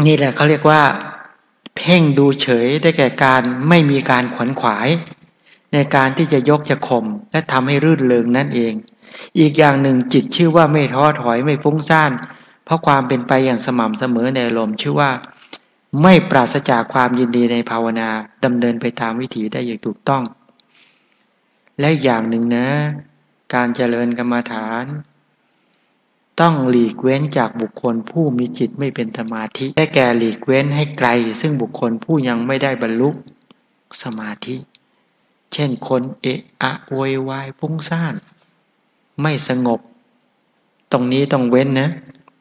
นี่แหละเขาเรียกว่าเพ่งดูเฉยได้แก่การไม่มีการขวนขวายในการที่จะยกจะข่มและทำให้รื่นเริงนั่นเองอีกอย่างหนึ่งจิตชื่อว่าไม่ท้อถอยไม่ฟุ้งซ่านเพราะความเป็นไปอย่างสม่ำเสมอในอารมณ์ชื่อว่าไม่ปราศจากความยินดีในภาวนาดำเนินไปตามวิถีได้อย่างถูกต้องและอย่างหนึ่งนะการเจริญกรรมฐานต้องหลีกเว้นจากบุคคลผู้มีจิตไม่เป็นสมาธิได้แก่หลีกเว้นให้ไกลซึ่งบุคคลผู้ยังไม่ได้บรรลุสมาธิเช่นคนเอะอะโวยวายฟุ้งซ่านไม่สงบตรงนี้ต้องเว้นนะ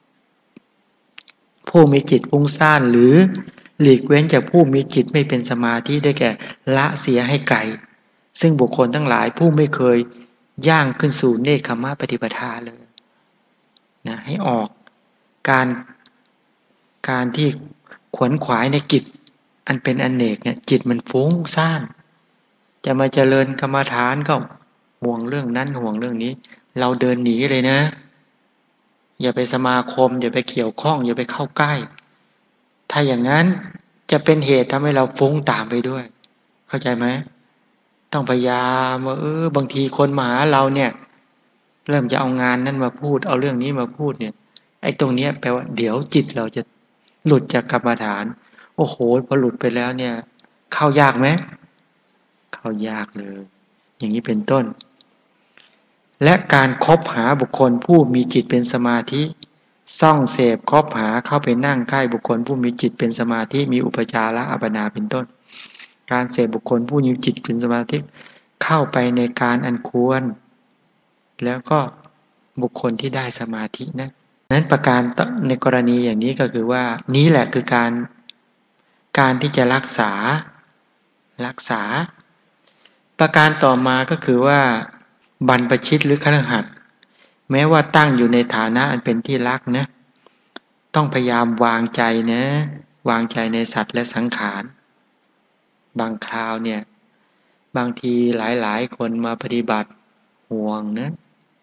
ผู้มีจิตฟุ้งซ่านหรือหลีกเว้นจากผู้มีจิตไม่เป็นสมาธิได้แก่ละเสียให้ไกลซึ่งบุคคลทั้งหลายผู้ไม่เคยย่างขึ้นสู่เนคขมปฏิปทาเลยนะให้ออกการที่ขวนขวายในกิจอันเป็นอเนกเนี่ยจิตมันฟุ้งซ่านจะมาเจริญกรรมฐานก็ห่วงเรื่องนั้นห่วงเรื่องนี้เราเดินหนีเลยนะอย่าไปสมาคมอย่าไปเกี่ยวข้องอย่าไปเข้าใกล้ถ้าอย่างนั้นจะเป็นเหตุทำให้เราฟุ้งตามไปด้วยเข้าใจไหมต้องพยายามว่าบางทีคนมาหาเราเนี่ยเริ่มจะเอางานนั้นมาพูดเอาเรื่องนี้มาพูดเนี่ยไอ้ตรงเนี้ยแปลว่าเดี๋ยวจิตเราจะหลุดจากกรรมฐานโอ้โหพอหลุดไปแล้วเนี่ยเข้ายากไหมเข้ายากเลยอย่างนี้เป็นต้นและการคบหาบุคคลผู้มีจิตเป็นสมาธิส่องเสพคบหาเข้าไปนั่งใกล้บุคคลผู้มีจิตเป็นสมาธิมีอุปจาระอัปปนาเป็นต้นการเสพบุคคลผู้มีจิตเป็นสมาธิเข้าไปในการอันควรแล้วก็บุคคลที่ได้สมาธินั้นประการในกรณีอย่างนี้ก็คือว่านี้แหละคือการที่จะรักษาประการต่อมาก็คือว่าบรรพชิตหรือคฤหัสถ์แม้ว่าตั้งอยู่ในฐานะอันเป็นที่รักนะต้องพยายามวางใจนะวางใจในสัตว์และสังขารบางคราวเนี่ยบางทีหลายคนมาปฏิบัติห่วงนะ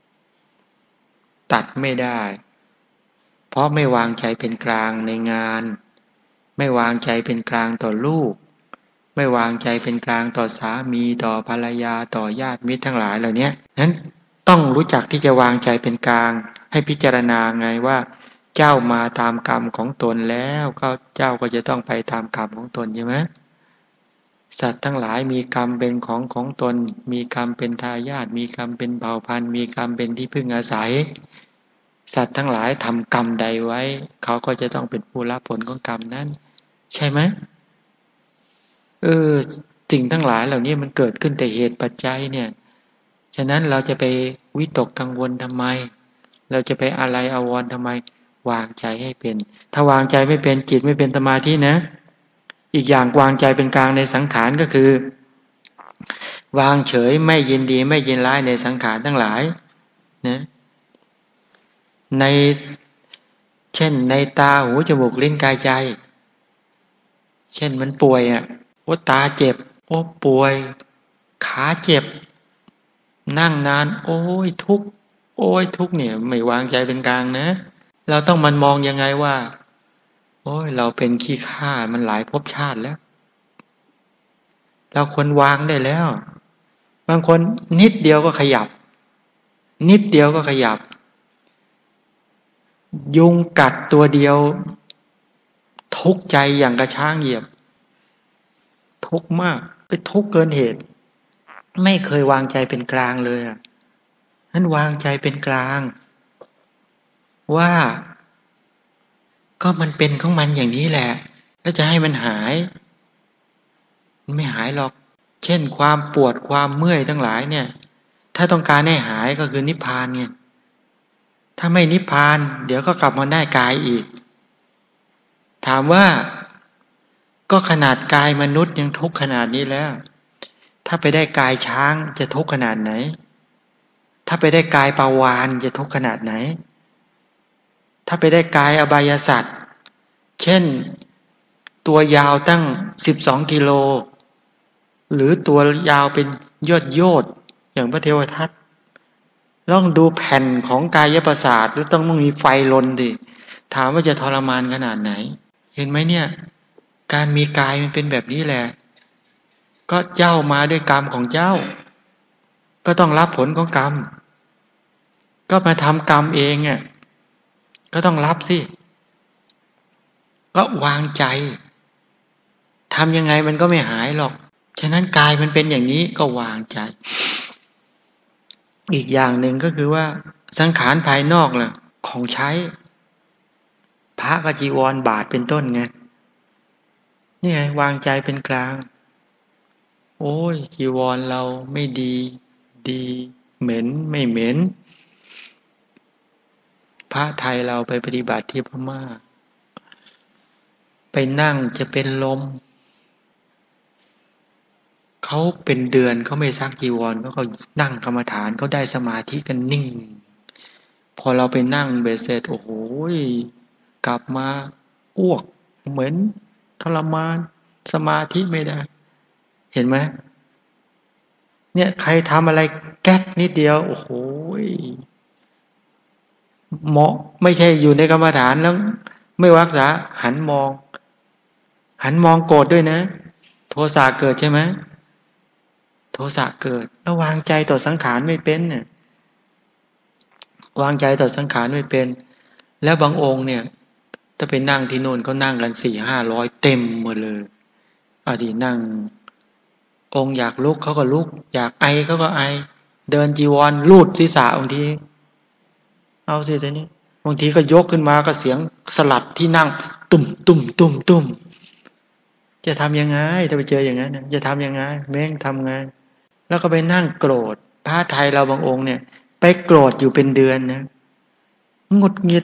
ตัดไม่ได้เพราะไม่วางใจเป็นกลางในงานไม่วางใจเป็นกลางต่อลูกไม่วางใจเป็นกลางต่อสามีต่อภรรยาต่อญาติมิตรทั้งหลายเหล่านี้นั้นต้องรู้จักที่จะวางใจเป็นกลางให้พิจารณาไงว่าเจ้ามาตามกรรมของตนแล้วก็เจ้าก็จะต้องไปตามกรรมของตนใช่ไหมสัตว์ทั้งหลายมีกรรมเป็นของตนมีกรรมเป็นทายาทมีกรรมเป็นเผ่าพันธุ์มีกรรมเป็นที่พึ่งอาศัยสัตว์ทั้งหลายทำกรรมใดไว้เขาก็จะต้องเป็นผู้รับผลของกรรมนั้นใช่ไหมสิ่งทั้งหลายเหล่านี้มันเกิดขึ้นแต่เหตุปัจจัยเนี่ยฉะนั้นเราจะไปวิตกกังวลทำไมเราจะไปอะไรอาวรณ์ทำไมวางใจให้เป็นถ้าวางใจไม่เป็นจิตไม่เป็นสมาธินะอีกอย่างวางใจเป็นกลางในสังขารก็คือวางเฉยไม่ยินดีไม่ยินร้ายในสังขารทั้งหลายนะในเช่นในตาหูจมูกลิ้นกายใจเช่นมันป่วยโอ้ตาเจ็บโอ้ป่วยขาเจ็บนั่งนานโอ้ยทุกข์เนี่ยไม่วางใจเป็นกลางนะเราต้องมันมองยังไงว่าโอ้ยเราเป็นขี้ข้ามันหลายภพชาติแล้วเราควรวางได้แล้วบางคนนิดเดียวก็ขยับยุงกัดตัวเดียวทุกข์ใจอย่างกระช้างเหยียบทุกข์มากไปทุกข์เกินเหตุไม่เคยวางใจเป็นกลางเลยนั้นวางใจเป็นกลางว่าก็มันเป็นของมันอย่างนี้แหละแล้วจะให้มันหายมันไม่หายหรอกเช่นความปวดความเมื่อยทั้งหลายเนี่ยถ้าต้องการให้หายก็คือนิพพานไงถ้าไม่นิพพานเดี๋ยวก็กลับมาได้กายอีกถามว่าก็ขนาดกายมนุษย์ยังทุกข์ขนาดนี้แล้วถ้าไปได้กายช้างจะทุกข์ขนาดไหนถ้าไปได้กายปลาวาฬจะทุกข์ขนาดไหนถ้าไปได้กายอบายสัตว์เช่นตัวยาวตั้ง12 กิโลหรือตัวยาวเป็นโยดอย่างพระเทวทัตต้องดูแผ่นของกายประสาทแล้วต้องมีไฟลนดิถามว่าจะทรมานขนาดไหนเห็นไหมเนี่ยการมีกายมันเป็นแบบนี้แหละก็เจ้ามาด้วยกรรมของเจ้าก็ต้องรับผลของกรรมก็มาทำกรรมเองอ่ะก็ต้องรับสิก็วางใจทำยังไงมันก็ไม่หายหรอกฉะนั้นกายมันเป็นอย่างนี้ก็วางใจอีกอย่างหนึ่งก็คือว่าสังขารภายนอกล่ะของใช้พระกจีวรบาทเป็นต้นไงนี่ไงวางใจเป็นกลางโอ้ยจีวรเราไม่ดีดีเหม็นไม่เหม็นพระไทยเราไปปฏิบัติที่พม่าไปนั่งจะเป็นลมเขาเป็นเดือนเขาไม่ซักจีวรเขาก็นั่งกรรมฐานเขาได้สมาธิกันนิ่งพอเราไปนั่งเบสเสร็จโอ้โหกลับมาอ้วกเหมือนทรมานสมาธิไม่ได้เห็นไหมเนี่ยใครทำอะไรแก๊กนิดเดียวโอ้โหเหมาะไม่ใช่อยู่ในกรรมฐานแล้วไม่รักษาหันมองโกรธด้วยนะโทสะเกิดใช่ไหมโทสะเกิดแล้ววางใจต่อสังขารไม่เป็นเนี่ยวางใจต่อสังขารไม่เป็นแล้วบางองค์เนี่ยถ้าไปนั่งที่โน่นเขานั่งกัน400-500เต็มหมดเลยอดีนั่งองค์อยากลุกเขาก็ลุกอยากไอเขาก็ไอเดินจีวรลูดศีรษะบางทีเอาสิทีนี้บางทีก็ยกขึ้นมาก็เสียงสลัดที่นั่งตุ่มตุ่มตุ่มตุ่มจะทำยังไงถ้าไปเจออย่างนั้นจะทำยังไงแม่งทำไงแล้วก็ไปนั่งโกรธพระไทยเราบางองค์เนี่ยไปโกรธอยู่เป็นเดือนนะหงุดหงิด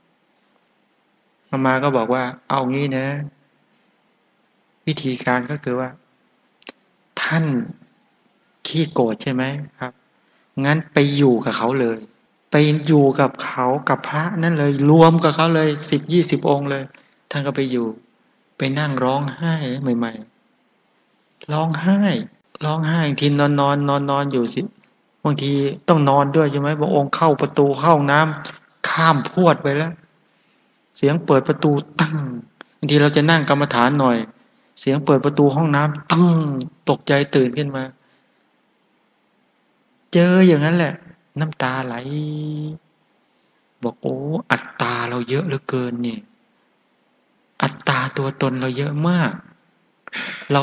มาก็บอกว่าเอางี้นะวิธีการก็คือว่าท่านขี้โกรธใช่ไหมครับงั้นไปอยู่กับเขาเลยไปอยู่กับเขากับพระนั่นเลยรวมกับเขาเลย10-20องค์เลยท่านก็ไปอยู่ไปนั่งร้องไห้ใหม่ๆร้องไห้ร้องไห้ทีนอนอยู่สิบางทีต้องนอนด้วยใช่ไหมบางองค์เข้าประตูเข้าห้องน้ำข้ามพรวดไปแล้วเสียงเปิดประตูตั้งบางทีเราจะนั่งกรรมฐานหน่อยเสียงเปิดประตูห้องน้ำตั้งตกใจตื่นขึ้นมาเจออย่างนั้นแหละน้ำตาไหลบอกโอ้อัตตาเราเยอะเหลือเกินนี่อัตตาตัวตนเราเยอะมากเรา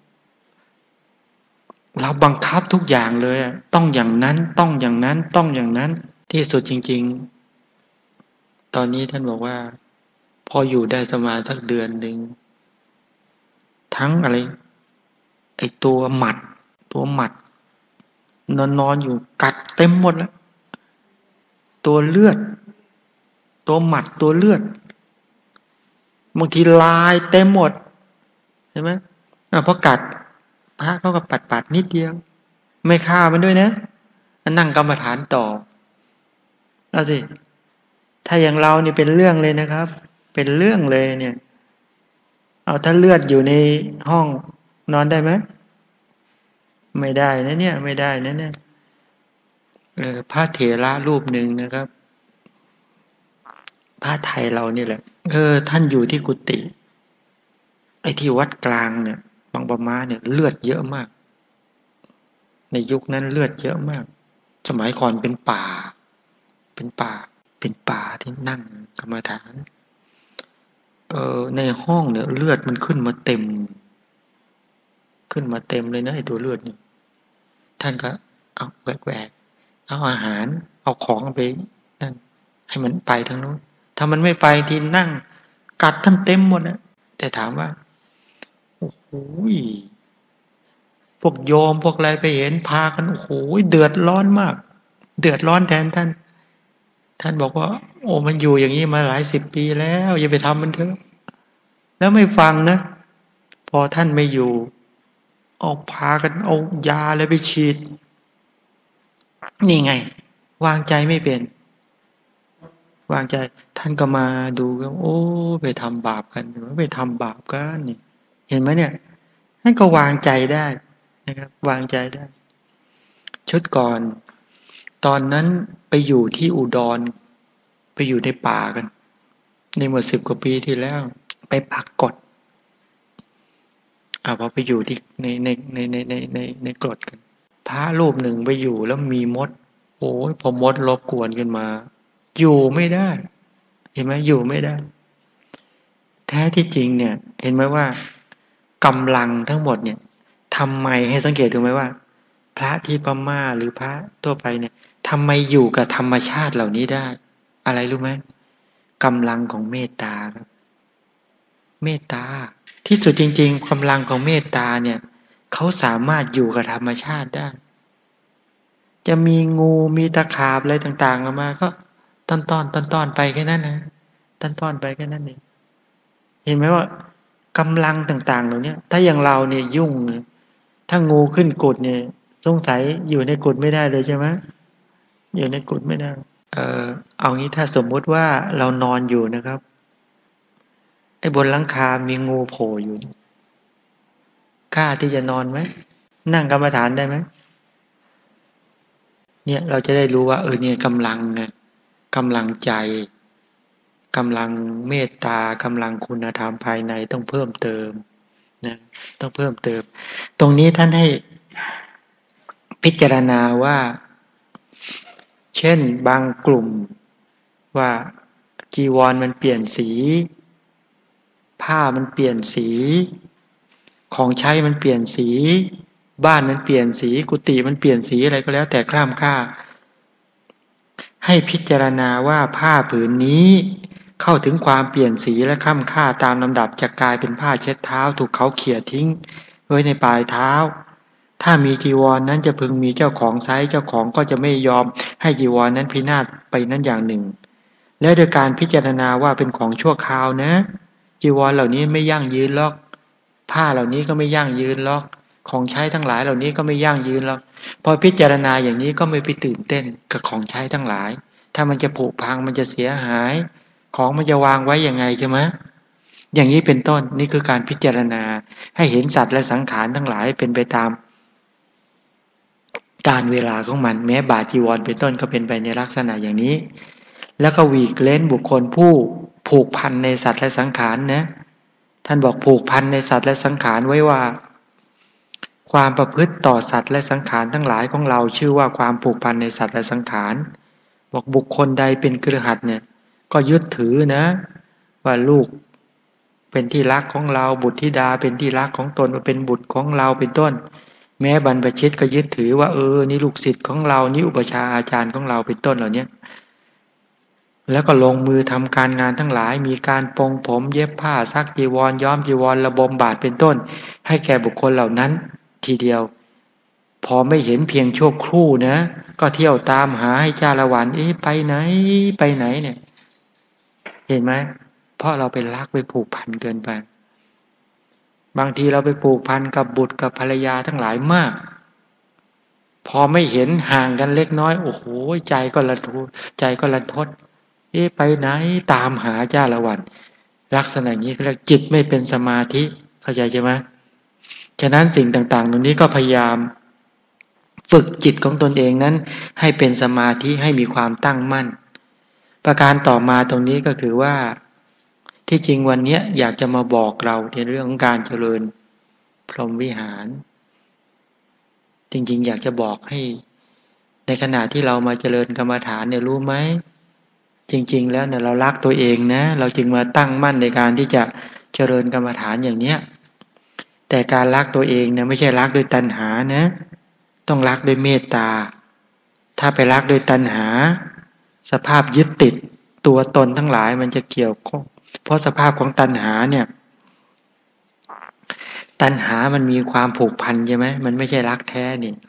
เราบังคับทุกอย่างเลยต้องอย่างนั้นต้องอย่างนั้นต้องอย่างนั้นที่สุดจริงๆตอนนี้ท่านบอกว่าพออยู่ได้ประมาณสักเดือนหนึ่งทั้งอะไรไอตัวหมัดนอนอยู่กัดเต็มหมดแล้วตัวเลือดตัวหมัดตัวเลือดบางทีลายเต็มหมดเห็นไหมพอกัดพระเขาก็ปัดนิดเดียวไม่ฆ่ามันด้วยนะนั่งกรรมฐานต่อเอาสิถ้าอย่างเรานี่เป็นเรื่องเลยนะครับเป็นเรื่องเลยเนี่ยเอาถ้าเลือดอยู่ในห้องนอนได้ไหมไม่ได้นะเนี่ยไม่ได้นะเนี่ยพระเถระรูปหนึ่งนะครับพระไทยเรานี่แหละท่านอยู่ที่กุฏิไอ้ที่วัดกลางเนี่ยบางปะมาเนี่ยเลือดเยอะมากในยุคนั้นเลือดเยอะมากสมัยก่อนเป็นป่าเป็นป่าเป็นป่าที่นั่งกรรมฐานในห้องเนี่ยเลือดมันขึ้นมาเต็มเลยนะไอ้ตัวเลือดนี่ท่านก็เอาแหวกเอาอาหารเอาของไปนั่นให้มันไปทางโน้นถ้ามันไม่ไปทีนั่งกัดท่านเต็มหมดนะแต่ถามว่าโอ้โหพวกโยมพวกอะไรไปเห็นพากันโอ้โหเดือดร้อนมากเดือดร้อนแทนท่านบอกว่าโอ้มันอยู่อย่างนี้มาหลาย10 ปีแล้วอย่าไปทำมันเถอะแล้วไม่ฟังนะพอท่านไม่อยู่เอาพากันเอายาอะไรไปฉีดนี่ไงวางใจไม่เป็นวางใจท่านก็มาดูก็โอ้ไปทำบาปกันไปทำบาปกันนี่เห็นไหมเนี่ยท่านก็วางใจได้นะครับวางใจได้ชุดก่อนตอนนั้นไปอยู่ที่อุดรไปอยู่ในป่ากันในเมื่อ10 กว่าปีที่แล้วไปปักกฎพอไปอยู่ที่ในกฎกันพระรูปหนึ่งไปอยู่แล้วมีมดโอ้ยพอมดรบกวนกันมาอยู่ไม่ได้เห็นไหมอยู่ไม่ได้แท้ที่จริงเนี่ยเห็นไหมว่ากำลังทั้งหมดเนี่ยทำไมให้สังเกตดูไหมว่าพระที่พม่าหรือพระทั่วไปเนี่ยทำไมอยู่กับธรรมชาติเหล่านี้ได้อะไรรู้ไหมกำลังของเมตตาครับเมตตาที่สุดจริงๆกำลังของเมตตาเนี่ยเขาสามารถอยู่กับธรรมชาติได้จะมีงูมีตะขาบอะไรต่างๆมาก็ต้อนไปแค่นั้นนะต้อนไปแค่นั้นเองเห็นไหมว่ากำลังต่างๆเหล่านี้ถ้าอย่างเราเนี่ยยุ่งถ้างูขึ้นกุดเนี่ยสงสัยอยู่ในกุดไม่ได้เลยใช่ไหมอยู่ในกุดไม่ได้เออเอางี้ถ้าสมมุติว่าเรานอนอยู่นะครับไอ้บนหลังคามีงูโผล่อยู่กล้าที่จะนอนไหมนั่งกรรมฐานได้ไหมเนี่ยเราจะได้รู้ว่าเนี่ยกำลังไงกำลังใจกำลังเมตตากำลังคุณธรรมภายในต้องเพิ่มเติมนะต้องเพิ่มเติมตรงนี้ท่านให้พิจารณาว่าเช่นบางกลุ่มว่าจีวรมันเปลี่ยนสีผ้ามันเปลี่ยนสีของใช้มันเปลี่ยนสีบ้านมันเปลี่ยนสีกุฏิมันเปลี่ยนสีอะไรก็แล้วแต่คร่ำค่าให้พิจารณาว่าผ้าผืนนี้เข้าถึงความเปลี่ยนสีและค่ำค่าตามลำดับจะกลายเป็นผ้าเช็ดเท้าถูกเขาเขี่ยทิ้งไว้ในปลายเท้าถ้ามีจีวร นั้นจะพึงมีเจ้าของไซส์เจ้าของก็จะไม่ยอมให้จีวร นั้นพินาศไปนั้นอย่างหนึ่งและโดยการพิจารณาว่าเป็นของชั่วคราวนะจีวรเหล่านี้ไม่ยั่งยืนหรอกผ้าเหล่านี้ก็ไม่ยั่งยืนหรอกของใช้ทั้งหลายเหล่านี้ก็ไม่ยั่งยืนหรอกพอพิจารณาอย่างนี้ก็ไม่ไปตื่นเต้นกับของใช้ทั้งหลายถ้ามันจะผุพังมันจะเสียหายของมันจะวางไว้ยังไงใช่ไหมอย่างนี้เป็นต้นนี่คือการพิจารณาให้เห็นสัตว์และสังขารทั้งหลายเป็นไปตามการเวลาของมันแม้บาจีวรเป็นต้นก็เป็นไปในลักษณะอย่างนี้แล้วก็หวีกเล้นบุคคลผู้ผูกพันในสัตว์และสังขารนะท่านบอกผูกพันในสัตว์และสังขารไว้ว่าความประพฤติต่อสัตว์และสังขารทั้งหลายของเราชื่อว่าความผูกพันในสัตว์และสังขารบอกบุคคลใดเป็นคฤหัสถ์เนี่ยก็ยึดถือนะว่าลูกเป็นที่รักของเราบุตรธิดาเป็นที่รักของตนว่าเป็นบุตรของเราเป็นต้นแม้บรรพชิตก็ยึดถือว่านี่ลูกศิษย์ของเรานี่อุปชาอาจารย์ของเราเป็นต้นเหล่านี้แล้วก็ลงมือทำการงานทั้งหลายมีการปรงผมเย็บผ้าซักจีวรย้อมจีวรระบมบาทเป็นต้นให้แก่บุคคลเหล่านั้นทีเดียวพอไม่เห็นเพียงชั่วครู่นะก็เที่ยวตามหาให้จ้าละวันไปไหนไปไหนเนี่ยเห็นไหมเพราะเราไปรักไปผูกพันเกินไปบางทีเราไปผูกพันกับบุตรกับภรรยาทั้งหลายมากพอไม่เห็นห่างกันเล็กน้อยโอ้โหใจก็ระทุใจก็ระทดไปไหนตามหาจ้าละวันลักษณะนี้เรียกจิตไม่เป็นสมาธิเข้าใจใช่ไหมฉะนั้นสิ่งต่างๆตรงนี้ก็พยายามฝึกจิตของตนเองนั้นให้เป็นสมาธิให้มีความตั้งมั่นประการต่อมาตรงนี้ก็คือว่าที่จริงวันนี้อยากจะมาบอกเราในเรื่องของการเจริญพรหมวิหารจริงๆอยากจะบอกให้ในขณะที่เรามาเจริญกรรมฐานเนี่ยรู้ไหมจริงๆแล้วเนี่ยเรารักตัวเองนะเราจึงมาตั้งมั่นในการที่จะเจริญกรรมฐานอย่างเนี้ยแต่การรักตัวเองเนี่ยไม่ใช่รักโดยตัณหานะต้องรักด้วยเมตตาถ้าไปรักโดยตัณหาสภาพยึดติดตัวตนทั้งหลายมันจะเกี่ยวข้องเพราะสภาพของตัณหาเนี่ยตัณหามันมีความผูกพันใช่ไหมมันไม่ใช่รักแท้นี่